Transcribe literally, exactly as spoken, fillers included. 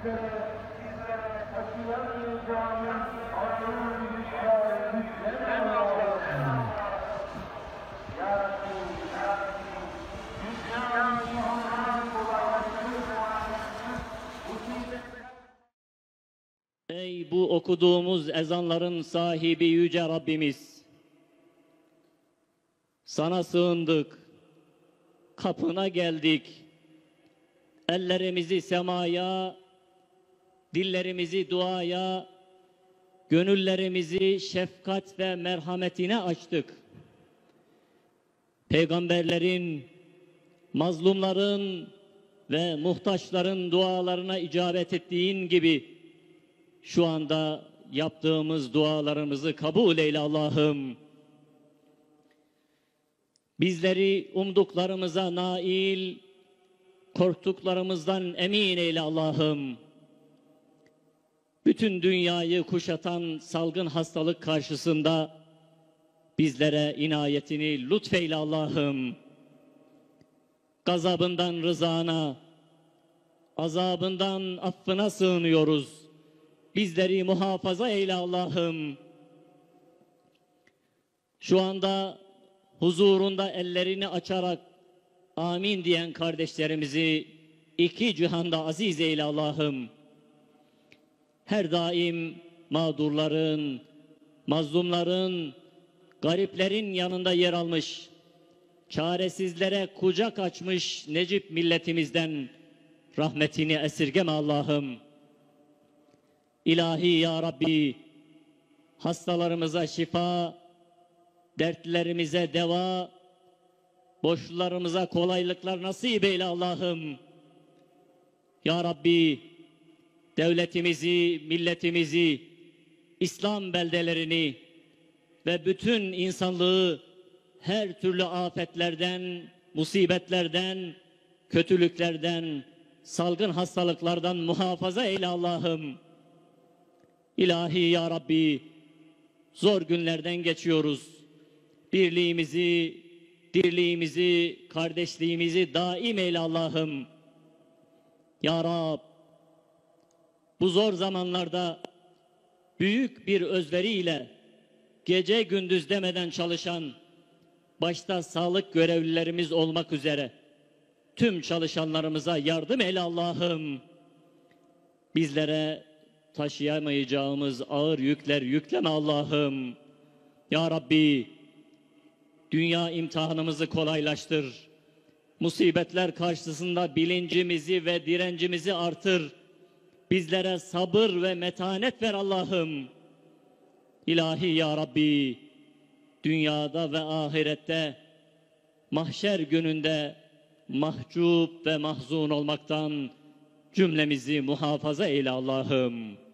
bizlere, bizlere taşıyamayacağımız ağır yükler yükleme Allah'ım. Ya Rabbi, Ya Rabbi, dünyanın imtihanı kolaylaştırır, musibetler... Ey bu okuduğumuz ezanların sahibi Yüce Rabbimiz! Sana sığındık, kapına geldik. Ellerimizi semaya, dillerimizi duaya, gönüllerimizi şefkat ve merhametine açtık. Peygamberlerin, mazlumların ve muhtaçların dualarına icabet ettiğin gibi şu anda yaptığımız dualarımızı kabul eyle Allah'ım. Bizleri umduklarımıza nail, korktuklarımızdan emin eyle Allah'ım. Bütün dünyayı kuşatan salgın hastalık karşısında bizlere inayetini lütfeyle Allah'ım. Gazabından rızana, azabından affına sığınıyoruz. Bizleri muhafaza eyle Allah'ım. Şu anda huzurunda ellerini açarak amin diyen kardeşlerimizi iki cihanda aziz eyle Allah'ım. Her daim mağdurların, mazlumların, gariplerin yanında yer almış, çaresizlere kucak açmış Necip milletimizden rahmetini esirgeme Allah'ım. İlahi ya Rabbi, hastalarımıza şifa, dertlerimize deva, boşlularımıza kolaylıklar nasip eyle Allah'ım. Ya Rabbi, devletimizi, milletimizi, İslam beldelerini ve bütün insanlığı her türlü afetlerden, musibetlerden, kötülüklerden, salgın hastalıklardan muhafaza eyle Allah'ım. İlahi ya Rabbi, zor günlerden geçiyoruz. Birliğimizi, dirliğimizi, kardeşliğimizi daim eyle Allah'ım. Ya Rab, bu zor zamanlarda büyük bir özveriyle gece gündüz demeden çalışan, başta sağlık görevlilerimiz olmak üzere tüm çalışanlarımıza yardım eyle Allah'ım. Bizlere taşıyamayacağımız ağır yükler yükleme Allah'ım. Ya Rabbi, dünya imtihanımızı kolaylaştır. Musibetler karşısında bilincimizi ve direncimizi artır. Bizlere sabır ve metanet ver Allah'ım. İlahi ya Rabbi, dünyada ve ahirette, mahşer gününde mahcup ve mahzun olmaktan cümlemizi muhafaza eyle Allah'ım.